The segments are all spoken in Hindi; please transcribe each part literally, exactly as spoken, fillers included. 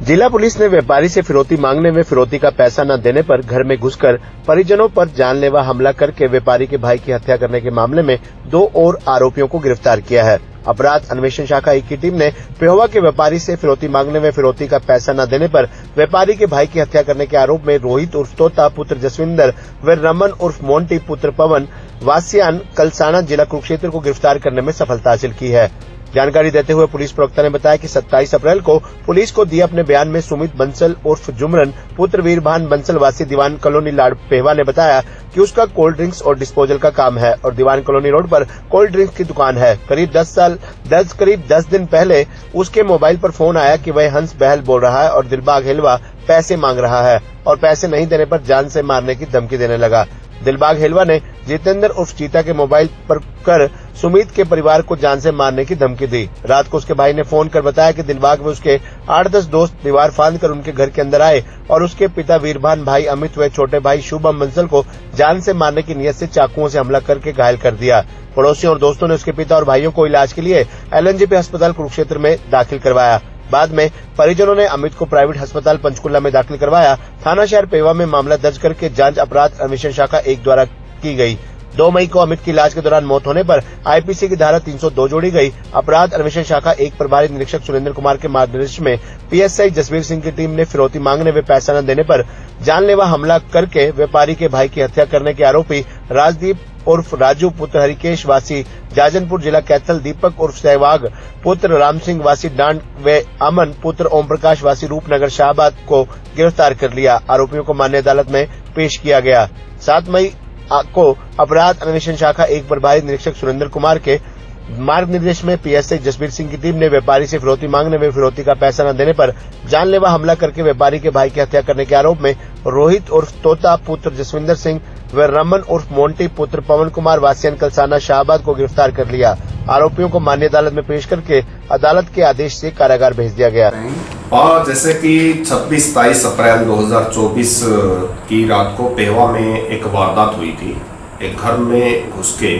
जिला पुलिस ने व्यापारी से फिरौती मांगने में फिरौती का पैसा न देने पर घर में घुसकर परिजनों पर जानलेवा हमला करके व्यापारी के भाई की हत्या करने के मामले में दो और आरोपियों को गिरफ्तार किया है। अपराध अन्वेषण शाखा एक की टीम ने पेहोवा के व्यापारी से फिरौती मांगने में फिरौती का पैसा न देने पर व्यापारी के भाई की हत्या करने के आरोप में रोहित उर्फ तोता पुत्र जसविंदर व रमन उर्फ मोंटी पुत्र पवन वासियान कलसाना जिला कुरुक्षेत्र को गिरफ्तार करने में सफलता हासिल की है। जानकारी देते हुए पुलिस प्रवक्ता ने बताया कि सत्ताईस अप्रैल को पुलिस को दिए अपने बयान में सुमित बंसल उर्फ जुमरन पुत्र वीरभान बंसल वासी दीवान कॉलोनी लाड़ पेहवा ने बताया कि उसका कोल्ड ड्रिंक्स और डिस्पोजल का काम है और दीवान कॉलोनी रोड पर कोल्ड ड्रिंक्स की दुकान है। करीब दस साल दस करीब दस दिन पहले उसके मोबाइल पर फोन आया कि वह हंस बहल बोल रहा है और दिलबाग हेलवा पैसे मांग रहा है और पैसे नहीं देने पर जान से मारने की धमकी देने लगा। दिलबाग हेलवा ने जितेंद्र उर्फ चीता के मोबाइल पर कर सुमित के परिवार को जान से मारने की धमकी दी। रात को उसके भाई ने फोन कर बताया कि दिलबाग व उसके आठ दस दोस्त दीवार फांद कर उनके घर के अंदर आए और उसके पिता वीरभान भाई अमित व छोटे भाई शुभम बंसल को जान से मारने की नीयत से चाकुओं से हमला करके घायल कर दिया। पड़ोसियों और दोस्तों ने उसके पिता और भाइयों को इलाज के लिए एलएनजेपी अस्पताल कुरुक्षेत्र में दाखिल करवाया। बाद में परिजनों ने अमित को प्राइवेट अस्पताल पंचकुला में दाखिल करवाया। थाना शहर पेवा में मामला दर्ज करके जांच अपराध अन्वेषण शाखा एक द्वारा की गई। दो मई को अमित की इलाज के दौरान मौत होने पर आईपीसी की धारा तीन सौ दो जोड़ी गई। अपराध अन्वेषण शाखा एक प्रभारी निरीक्षक सुरेंद्र कुमार के मार्गदर्शन में पीएसआई जसवीर सिंह की टीम ने फिरौती मांगने व पैसा न देने पर जानलेवा हमला करके व्यापारी के भाई की हत्या करने के आरोपी राजदीप उर्फ राजू पुत्र हरिकेश वासी जाजनपुर जिला कैथल, दीपक उर्फ सहवाग पुत्र राम सिंह वासी डांड व अमन पुत्र ओम प्रकाश वासी रूपनगर शाहबाद को गिरफ्तार कर लिया। आरोपियों को मान्य अदालत में पेश किया गया। सात मई को अपराध अन्वेषण शाखा एक प्रभारी निरीक्षक सुरेंद्र कुमार के मार्ग निर्देश में पीएसआई जसबीर सिंह की टीम ने व्यापारी से फिरौती मांगने में फिरौती का पैसा न देने पर जानलेवा हमला करके व्यापारी के भाई की हत्या करने के आरोप में रोहित उर्फ तोता पुत्र जसविंदर सिंह व रमन उर्फ मोंटी पुत्र पवन कुमार वासियन कलसाना शाहबाद को गिरफ्तार कर लिया। आरोपियों को मान्य अदालत में पेश करके अदालत के आदेश से कारागार भेज दिया गया। और जैसे कि छब्बीस सत्ताईस अप्रैल दो हज़ार चौबीस की रात को पेवा में एक वारदात हुई थी। एक घर में घुस के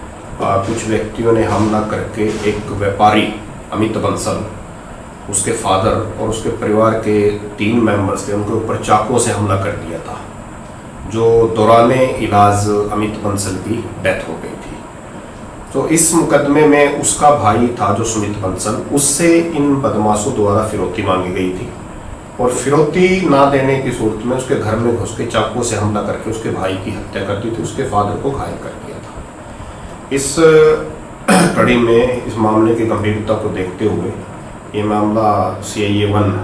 कुछ व्यक्तियों ने हमला करके एक व्यापारी अमित बंसल, उसके फादर और उसके परिवार के तीन मेंबर्स थे, उनके ऊपर चाकुओं से हमला कर दिया था, जो दौराने इलाज अमित बंसल की डेथ हो गई थी। तो इस मुकदमे में उसका भाई था जो सुमित बंसल, उससे इन बदमाशों द्वारा फिरौती मांगी गई थी और फिरौती ना देने की सूरत में उसके घर में घुस के चाकुओं से हमला करके उसके भाई की हत्या कर दी थी, उसके फादर को घायल कर दिया था। इस कड़ी में इस मामले की गंभीरता को देखते हुए ये मामला सी आई ए वन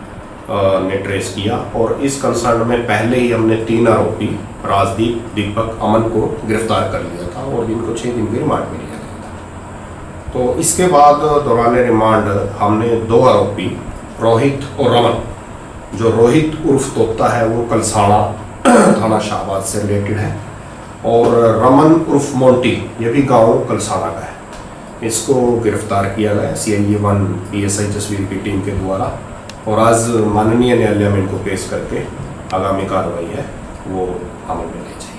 ने ट्रेस किया और इस कंसर्न में पहले ही हमने तीन आरोपी राजदीप, दीपक, अमन को गिरफ्तार कर लिया था और इनको छः दिन की रिमांड में लिया गया था। तो इसके बाद दौरान रिमांड हमने दो आरोपी रोहित और रमन, जो रोहित उर्फ तोता है वो कलसाना थाना शाहबाद से रिलेटेड है और रमन उर्फ मोंटी ये भी गांव कलसाना का है, इसको गिरफ्तार किया गया C I A one P S I Jasvir की टीम के द्वारा और आज माननीय न्यायालय में इनको पेश करके आगामी कार्रवाई है वो अमल में लाई जाएगी।